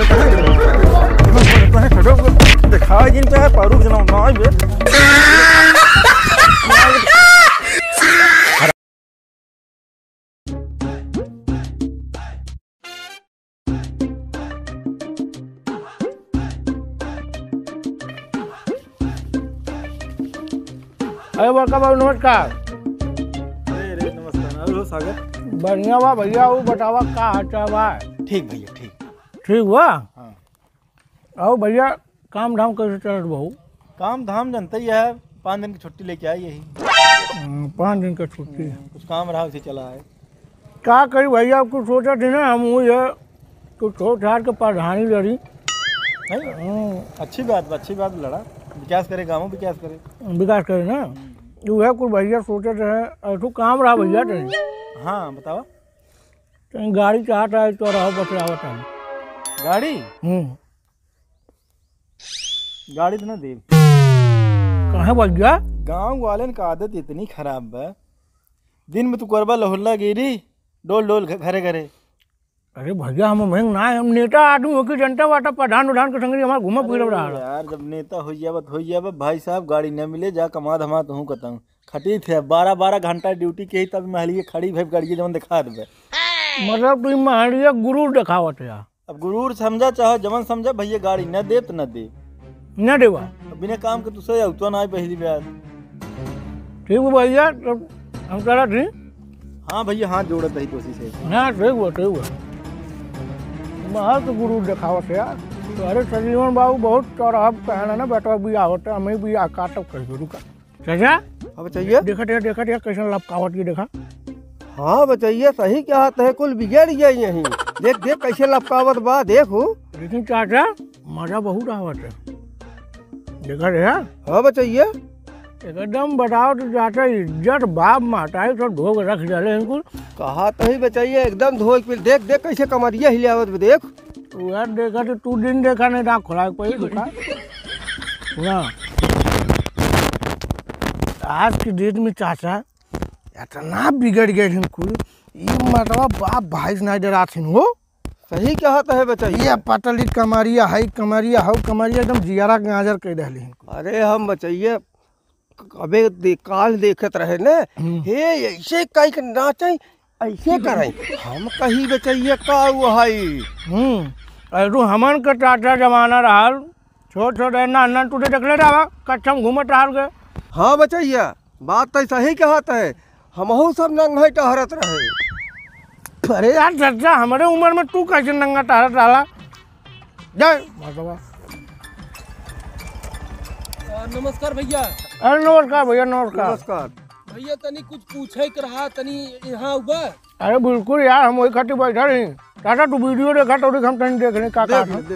दिखा जिन पे है पारूक जना ना बे अरे बड़का बाबू नमस्कार। अरे नमस्कार। हेलो सागर। बढ़िया बा भैया। वो बतावा का हाचा बा? ठीक भैया ठीक। ठीक बा। हाँ आओ भैया, काम धाम कैसे चलत बहू? काम धाम जनता ही है, 5 दिन की छुट्टी लेके आई यही। 5 दिन का छुट्टी। कुछ काम रहा उसे चला है। क्या करी भैया, कुछ सोचा थी ना हम ये कुछ सोच हार के प्रधानी लड़ी। नहीं अच्छी बात लड़ा। विकास करे, गाँव विकास करे। विकास करे ना, जो है कुछ भैया सोचे थे ऐठू काम रहा भैया थे। हाँ बतावा। कहीं गाड़ी चाहता है तो रहो बतलावत है। गाड़ी गाड़ी तो ना दे। कहाँ भैया? गाँव वाले का आदत इतनी खराब है, दिन में तू करबा लहुल्ला गिरी डोल डोल घरे घरे। अरे भैया हम महंग ना है, हम नेता आदमी होकर जनता वाटा प्रधान उधान के संग हमारा घूमा फिर रहा है यार। जब नेता हो जाए भाई साहब, गाड़ी न मिले जा कमा धमा तो हूँ कहता खटी थे 12 घंटा ड्यूटी के ही तब महलिए खड़ी भाई गाड़ी जमन दिखा देवे। मतलब तुम महलिया गुरूर दिखावत यार। अब गुरूर समझा चाहो जमन समझा भैया, गाड़ी न दे तो न दे न देवा। बिना काम के तुझसे तो ना पहली बार। ठीक है भैया, तो हम करा थी। हाँ भैया हाथ जोड़त रही कोशिश है। हाँ ठीक हुआ बाहर तो गुरु दिखावत यार। तो अरे सजीवन बाबू बहुत चौराहा कहना ना बेटा भी आवत है, हमें भी काटब कर दो रुका। चाचा अब बताइए। देखा कैसे लपकावत की देखा। हाँ बताइए, सही क्या हाथ है, कुल बिगड़ गया यहीं। देख कैसे लपकावत बा देखो। लेकिन चाचा मजा बहुत आवत है, देखा रे। हाँ बताइए। एकदम बताओ तो चाचा इज्जत बाप माताई सब धो के रख डाले इनको। कहा तो ही बचाइए, एकदम धो के देख कैसे कमरिया हिलावत देख। यार देखा तो तू दिन देखा नहीं था खुला कोई देखा ना। आज के डेट में चाचा इतना बिगड़ गए इनको, ये मतलब बाप भाई से नहीं डरा थी हो। सही कहता है बचाइए। पतली कमरिया है, कमरिया हो, कमरिया एकदम जियारा गाजर कह रहे इनको। अरे हम बचाइए अबे काल देखत रहे ने, हे ऐसे कहीं नाचे ऐसे करे हम कहीं बचाइए का वो है। अरे हमन का चाचा जमाना रहा, छोट अन्ना टूटे देखले रहा कच्छम घूमत रहा के। हाँ बचाइए, बात तो सही कहता है, हमहू सब नंगे टहरत रहे। अरे यार चाचा हमारे उम्र में तू कैसे नंगा टहरत रहा? जय माता। नमस्कार भैया। अरे नमस्कार भैया, नमस्कार भैया तनी कुछ पूछे के रहा, तनी यहाँ हुआ। अरे बिल्कुल यार, हम वही खातिर बैठा रही। चाचा तू वीडियो देखा तो हम तनी देख रहे का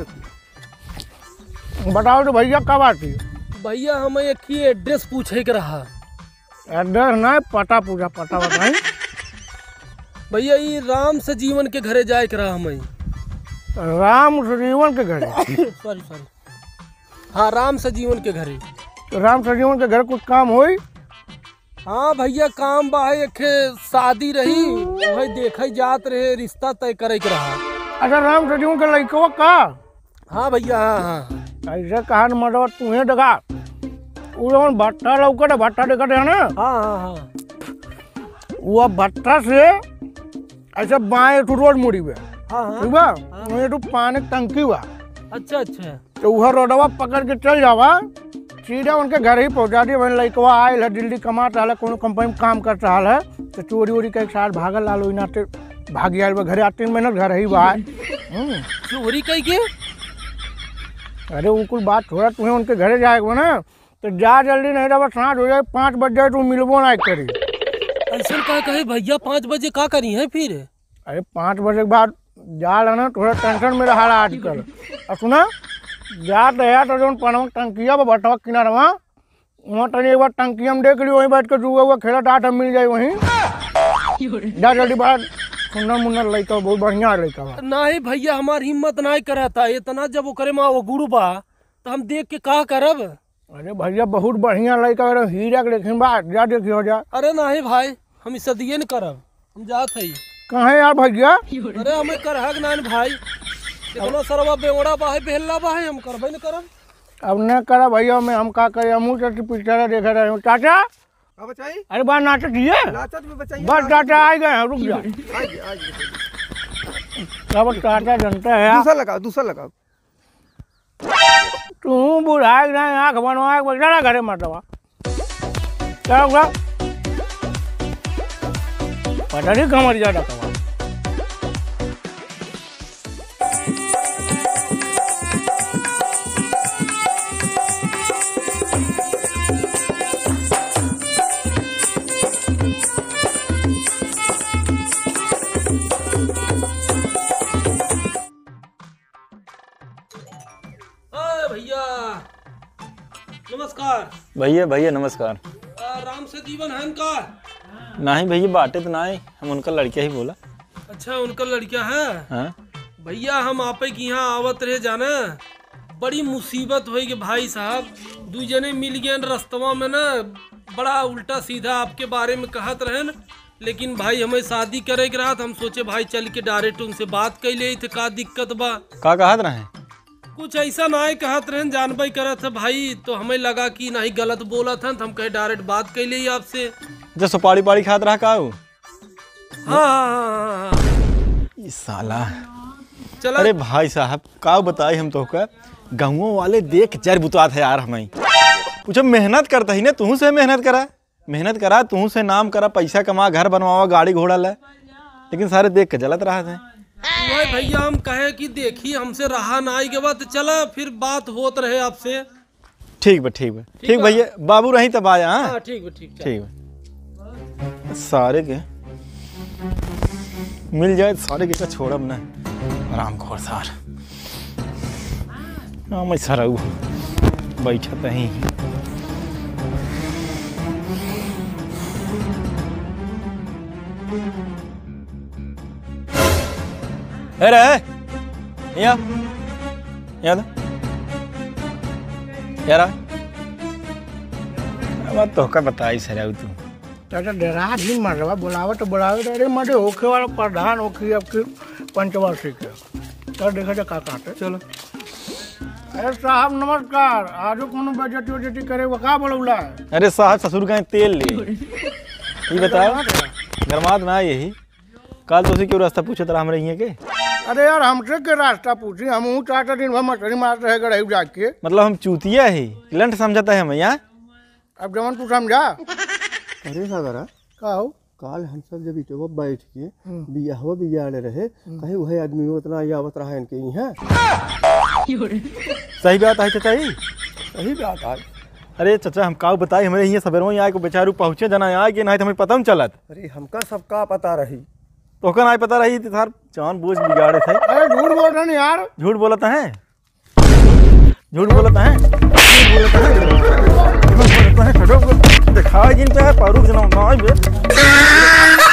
बताओ तो भैया कब आती? भैया हमें एक ही एड्रेस पूछे के रहा। एड्रेस ना पता पूछा, पता बताई। भैया ये राम सजीवन के घरे जाए के रहा हमें। राम सजीवन के घरे? सॉरी हाँ राम सजीवन के घरे। तो राम सजीवन के घर कुछ काम होई? हाँ भैया काम बा है, एक शादी रही वही देखे जात रहे, रिश्ता तय करे के रहा। अच्छा राम सजीवन के लड़कवा का? हाँ भैया हाँ। ऐसे कहा मतलब तुम्हें देखा वो भट्टा लौकत है, भट्टा देखा है ना? हाँ वो भट्टा से ऐसे बाएं रोड मुड़ी हुए ठीक बा, तो पानी की टंकी हुआ। अच्छा तो वह रोडवा पकड़ के चल जावा, सीधा उनके घर ही पहुंचा दिया। वही लड़कवा आयल है, दिल्ली कमाता है, कोनो कंपनी में काम करता है, तो चोरी वोरी के साथ भागल लालो नाते भाग आयल घरे। 3 महीना घर ही बा। चोरी कई के? अरे वो कुछ बात थोड़ा, तुम्हें उनके घरे जाएगा ना तो जा जल्दी, नहीं रहा सांझ हो जाए 5 बज जाए तो मिलबो ना करी। ऐसा क्या कहे भैया, 5 बजे का करी है फिर? अरे 5 बजे के बाद जा लेना, थोड़ा टेंशन में रहा आजकल। और सुना जा तो जो पनवा टंकिया बटवा किनारा वहाँ तनी एक बार टंकिया में देख लियो, वहीं बैठ के जुआ हुआ खेला टाट मिल जाए वहीं। जा जल्दी बात। सुंदर मुन्नर लड़का, बहुत बढ़िया लड़का बा। नहीं भैया हमारी हिम्मत नहीं करता इतना, जब वो करे माँ वो गुरु बा तो हम देख के का करब। अरे भैया बहुत बढ़िया लड़का, हीरा के लेकिन बा, जा देखियो जा। अरे नहीं भाई हम इस दिए न करब, हम जात है। कहाँ यार भैया? अरे हमें करहक नान भाई। इतना सरवा बेवड़ा बा है बेहला बा है हम करबे न करब। अब न करा भैया मैं हम का करे हमू तो पिक्चर देख रहे हूँ। चाचा अब बचाई अरे बात नाटक दिए नाचत में बचाइए। बस चाचा आ गए हैं, रुक जा। आइए अब चाचा जनता है दूसरा लगाओ। तू बुढ़ा आँख बनवा बड़ा घरे मरतवा क्या होगा पता नहीं कमर ज्यादा कमा। भैया नमस्कार। भैया नमस्कार। राम से जीवन है इनका? नहीं भैया बाटे तो नहीं, हम उनका लड़का ही बोला। अच्छा उनका लड़का है। हाँ भैया हम आपे के यहाँ आवत रहे जाना, बड़ी मुसीबत हुई कि भाई साहब दू जने मिल गए रास्तवा में ना, बड़ा उल्टा सीधा आपके बारे में कहत रहे न। लेकिन भाई हमें शादी करे के रहा, हम सोचे भाई चल के डायरेक्ट उनसे बात कर ले थे, का दिक्कत बा। का कहत रहे? कुछ ऐसा ना है कहत रहे जानबे करत है भाई, तो हमें लगा कि नहीं गलत बोला था, तो हम कहे डायरेक्ट बात कर ले आपसे। जो सुपारी पाड़ी खात रहा का? हाँ। इस साला चला अरे भाई साहब का बताई हम तो का गाँवों वाले देख जर बुतवात है यार। हमें पूछो मेहनत करता ही ना, तू से मेहनत करा तू से नाम करा, पैसा कमा, घर बनवावा, गाड़ी घोड़ा ला, लेकिन सारे देख के जलत रहा था। वही भैया हम कहे कि देखी हमसे रहा ना आई के बाद चला फिर बात होत रहे आपसे। ठीक भैया बाबू रही तब आया। हाँ ठीक है सारे के मिल जाए, सारे के छोड़ब ना आराम खोर सार। हाँ मैं सारा बैठा ही अरे यार तो का बताई सर तू चाचा डरा नहीं मर रहा, बुलावे तो बुलावे, अरे मरे होके वाला प्रधान होके आपके पंचवर्षी के तो देखा जा का काटे। चलो अरे साहब नमस्कार, आज कोनो बजट वजटी करे वो का बोलौला? अरे साहब ससुर का तेल ले ये बताओ गरमात ना यही कल तो क्यों रास्ता पूछे तरह हम रही के? अरे यार हमसे के रास्ता पूछी, हम 4 दिन भर मछली मार रहे गए जाके। मतलब हम चूतिया है लंट समझाता है हमें यहाँ। अब जवन तू समझा। अरे सागरा का हो काल हम सब जब इटवा बैठ के बियाह रहे, कहीं वही आदमी उतना आवत रहा इनके यहाँ। सही बात है चाचा ही, सही बात है। अरे चाचा हम का बताई हमारे यहाँ सवेरों यहाँ को बेचारू पहुँचे जना यहाँ कि नहीं तो हमें पता चलत। अरे हमका सबका पता रही तो का नहीं पता रही थी सर, जान बूझ बिगाड़े थे। अरे झूठ बोल रहे हैं यार, झूठ बोलता है, झूठ बोलता है, दिखाओ जिन पे है पारूक जना